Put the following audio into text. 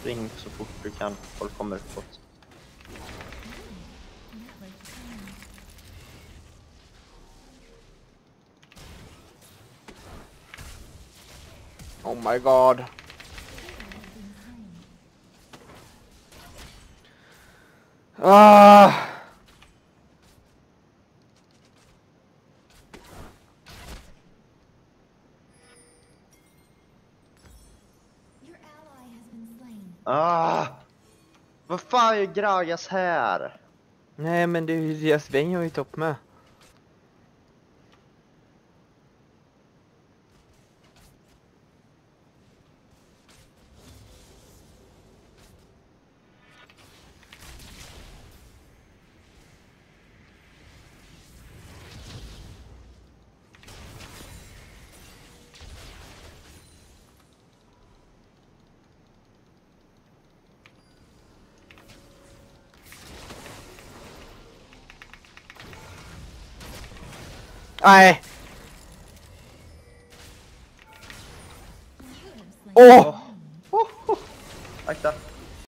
spring så fort du kan. Folk kommer uppåt. Oh my god. Ah! Vad fan är Gragas här? Nej, men det är ju deras Sven jag är i topp med. Nej. Åh! Akta.